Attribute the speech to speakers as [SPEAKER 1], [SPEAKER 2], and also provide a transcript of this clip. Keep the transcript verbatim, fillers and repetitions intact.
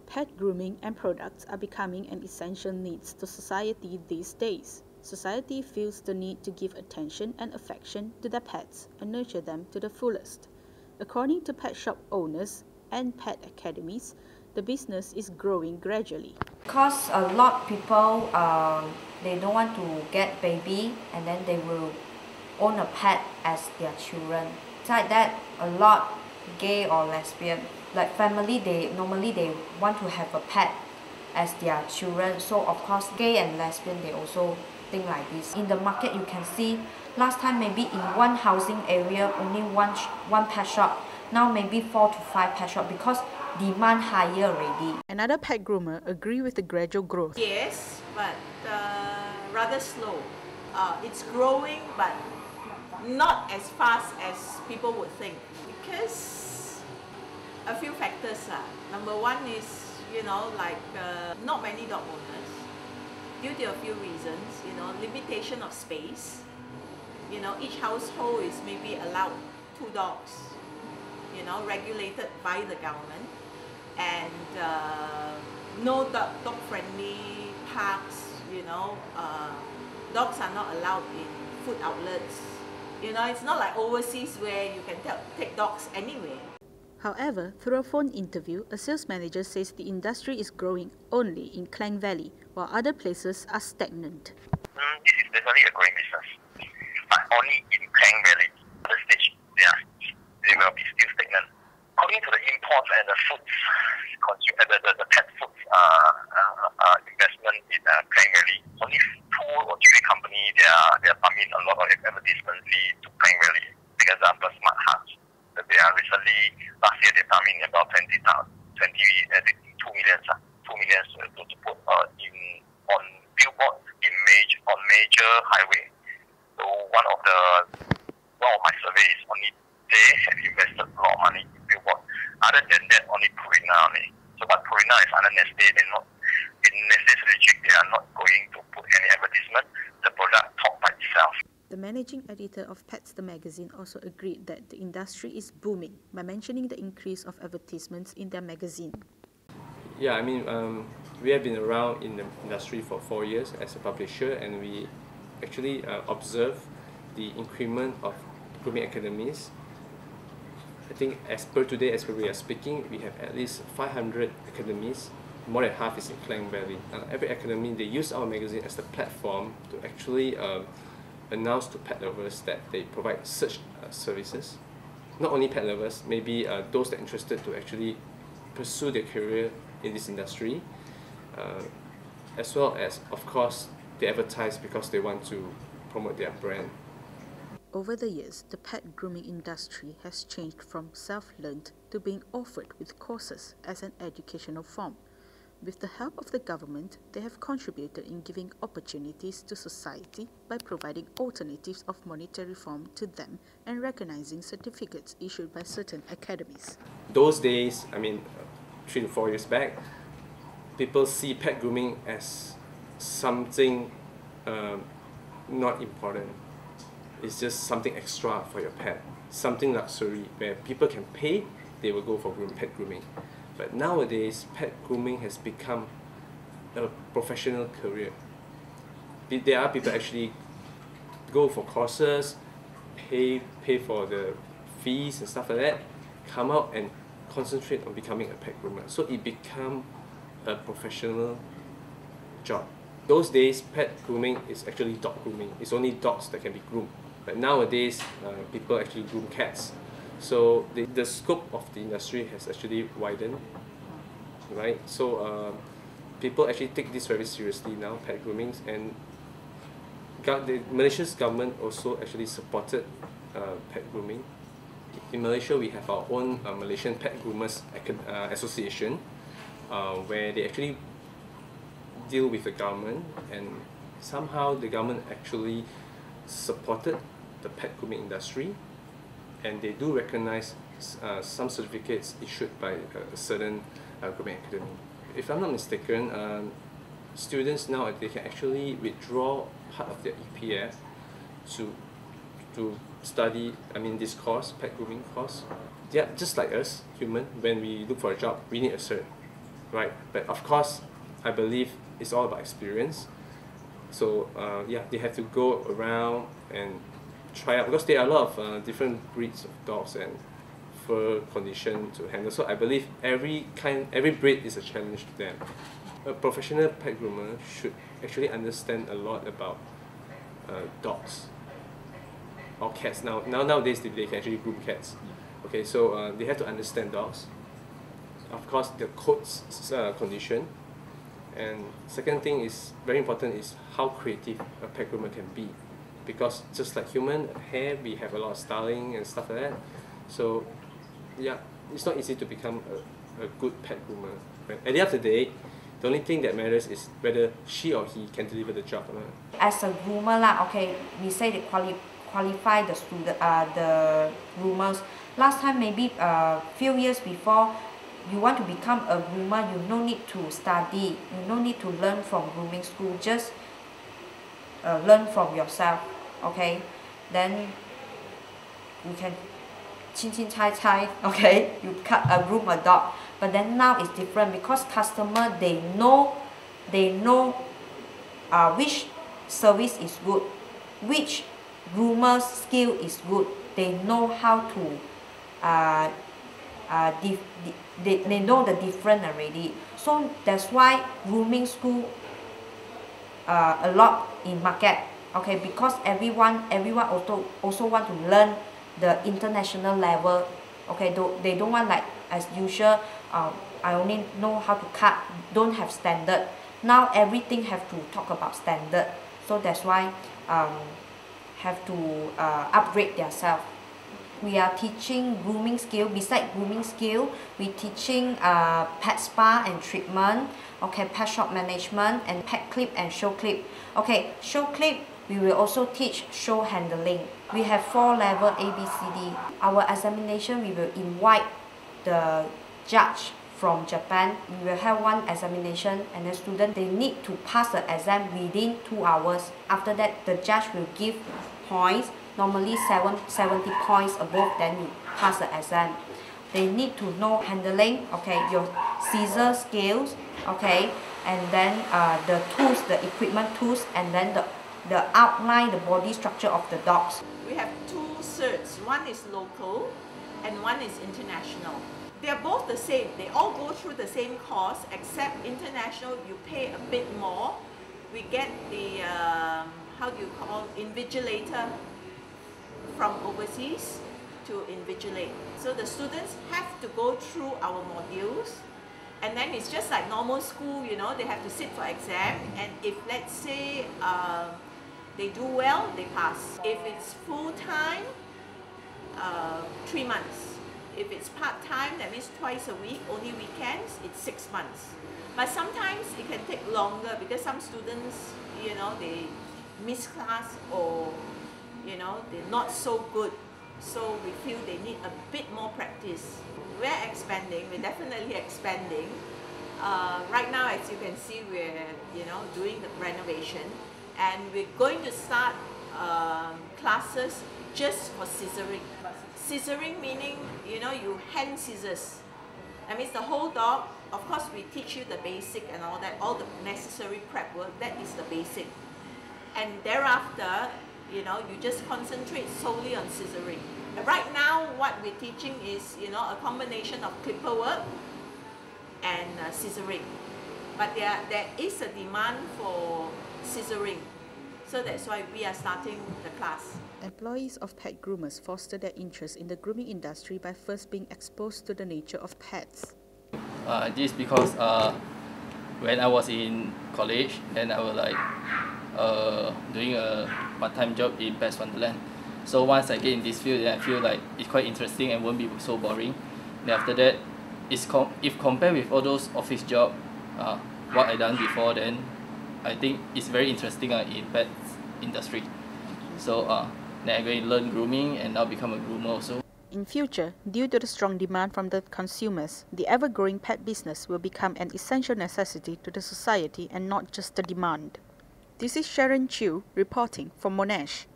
[SPEAKER 1] Pet grooming and products are becoming an essential need to society these days. Society feels the need to give attention and affection to their pets and nurture them to the fullest. According to pet shop owners and pet academies, the business is growing gradually.
[SPEAKER 2] Because a lot of people, um, they don't want to get baby and then they will own a pet as their children. Besides that, a lot gay or lesbian, like family, they normally they want to have a pet as their children. So of course, gay and lesbian, they also think like this. In the market, you can see last time maybe in one housing area only one one pet shop. Now maybe four to five pet shop because demand higher already.
[SPEAKER 1] Another pet groomer agree with the gradual growth.
[SPEAKER 3] Yes, but uh, rather slow. Uh, it's growing, but not as fast as people would think, because a few factors. Uh. Number one is, you know, like uh, not many dog owners, due to a few reasons, you know, limitation of space. You know, each household is maybe allowed two dogs, you know, regulated by the government, and uh, no dog, dog-friendly parks, you know, uh, dogs are not allowed in food outlets. You know, it's not like overseas where you can take dogs anywhere.
[SPEAKER 1] However, through a phone interview, a sales manager says the industry is growing only in Klang Valley, while other places are stagnant.
[SPEAKER 4] Mm, this is definitely a growing business, but only in Klang Valley. At the stage, they, are, they will be still stagnant. According to the imports and the foods, consume, the, the, the pet foods uh, uh, uh, investment in uh, Klang Valley, only two or three companies, they are, they are pumping a lot of advertisement fee to Klang Valley. For example, Smart Hearts. They are recently, last year they pumped in about twenty, twenty, uh, two million, uh, two million to, to put uh, in on billboard in major on major highway. So one of the one of my surveys only they have invested a lot of money in billboard. Other than that, only Purina only. So but Purina is under Nestle. They're not in Nestle strategic. They are not going to put any advertisement. The product talk by itself.
[SPEAKER 1] The managing editor of Pets the magazine also agreed that the industry is booming by mentioning the increase of advertisements in their magazine.
[SPEAKER 5] Yeah, I mean, um, we have been around in the industry for four years as a publisher, and we actually uh, observe the increment of grooming academies. I think as per today, as per we are speaking, we have at least five hundred academies. More than half is in Klang Valley. Uh, every academy, they use our magazine as the platform to actually uh, announce to pet lovers that they provide such uh, services. Not only pet lovers, maybe uh, those that are interested to actually pursue their career in this industry, uh, as well as, of course, they advertise because they want to promote their brand.
[SPEAKER 1] Over the years, the pet grooming industry has changed from self-learned to being offered with courses as an educational form. With the help of the government, they have contributed in giving opportunities to society by providing alternatives of monetary form to them and recognizing certificates issued by certain academies.
[SPEAKER 5] Those days, I mean, three to four years back, people see pet grooming as something um, not important. It's just something extra for your pet, something luxury where people can pay, they will go for groom, pet grooming. But nowadays, pet grooming has become a professional career. There are people actually go for courses, pay, pay for the fees and stuff like that, come out and concentrate on becoming a pet groomer. So it becomes a professional job. Those days, pet grooming is actually dog grooming. It's only dogs that can be groomed. But nowadays, uh, people actually groom cats. So the, the scope of the industry has actually widened, right? So uh, people actually take this very seriously now, pet grooming, and the Malaysia's government also actually supported uh, pet grooming. In Malaysia, we have our own uh, Malaysian Pet Groomers uh, Association, uh, where they actually deal with the government, and somehow the government actually supported the pet grooming industry, and they do recognize uh, some certificates issued by a certain uh, grooming academy. If I'm not mistaken, um, students now, they can actually withdraw part of their E P F to to study, I mean, this course, pet grooming course. Yeah, just like us, human, when we look for a job, we need a cert. right? But of course, I believe it's all about experience. So uh, yeah, they have to go around and try out, because there are a lot of uh, different breeds of dogs and fur condition to handle. So I believe every kind, every breed is a challenge to them. A professional pet groomer should actually understand a lot about uh, dogs or cats. Now, now nowadays they, they can actually groom cats. Okay, so uh, they have to understand dogs. Of course, the coat's uh, condition. And second thing is very important is how creative a pet groomer can be, because just like human hair, we have a lot of styling and stuff like that. So yeah, it's not easy to become a, a good pet groomer. Right? At the end of the day, the only thing that matters is whether she or he can deliver the job or not.
[SPEAKER 2] As a groomer lah, okay, we say they quali qualify the student, uh, the groomers. Last time maybe a uh, few years before, you want to become a groomer, you no need to study, you no need to learn from grooming school, just uh, learn from yourself, okay? Then you can chin chin chai chai, okay? You cut a groom a dog. But then now it's different, because customer, they know, they know uh, which service is good, which groomer's skill is good. They know how to uh, uh, dif di they, they know the difference already. So that's why grooming school uh, a lot in market, okay? Because everyone everyone also also want to learn the international level, okay? They don't want like as usual, um, I only know how to cut, don't have standard. Now everything have to talk about standard. So that's why um, have to uh, upgrade themselves. We are teaching grooming skill. Besides grooming skill, we teaching uh, pet spa and treatment, okay, pet shop management, and pet clip and show clip. Okay, show clip, we will also teach show handling. We have four level A B C D. Our examination, we will invite the judge from Japan. We will have one examination, and the student, they need to pass the exam within two hours. After that, the judge will give points. Normally seven, seventy points above, then you pass the exam. They need to know handling, okay, your scissor skills, okay, and then uh, the tools, the equipment tools, and then the, the outline, the body structure of the dogs.
[SPEAKER 3] We have two certs. One is local and one is international. They are both the same. They all go through the same course, except international, you pay a bit more. We get the, um, how do you call, invigilator from overseas to invigilate. So the students have to go through our modules, and then it's just like normal school, you know, they have to sit for exam, and if let's say uh, they do well, they pass. If it's full-time, uh, three months. If it's part-time, that means twice a week, only weekends, it's six months. But sometimes it can take longer, because some students, you know, they miss class, or you know, they're not so good, so we feel they need a bit more practice. We're expanding, we're definitely expanding. Uh, right now, as you can see, we're, you know, doing the renovation, and we're going to start um, classes just for scissoring. Scissoring meaning, you know, you hand scissors. That means the whole dog. Of course, we teach you the basic and all that, all the necessary prep work, that is the basic. And thereafter, you know, you just concentrate solely on scissoring. Right now, what we're teaching is, you know, a combination of clipper work and uh, scissoring. But there, there is a demand for scissoring. So that's why we are starting the class.
[SPEAKER 1] Employees of pet groomers foster their interest in the grooming industry by first being exposed to the nature of pets.
[SPEAKER 6] Uh, this because uh, when I was in college, then I was like uh, doing a part-time job in Pets Wonderland. So once I get in this field, then I feel like it's quite interesting and won't be so boring. Then after that, it's com if compared with all those office job, uh, what I done before, then I think it's very interesting uh, in pet industry. So uh, then I'm going to learn grooming and now become a groomer also.
[SPEAKER 1] In future, due to the strong demand from the consumers, the ever-growing pet business will become an essential necessity to the society and not just a demand. This is Sharon Chew reporting from Monash.